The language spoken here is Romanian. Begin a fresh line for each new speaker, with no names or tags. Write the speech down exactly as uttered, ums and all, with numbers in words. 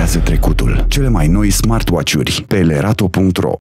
creează trecutul. Cele mai noi smartwatch-uri pe elerato punct ro.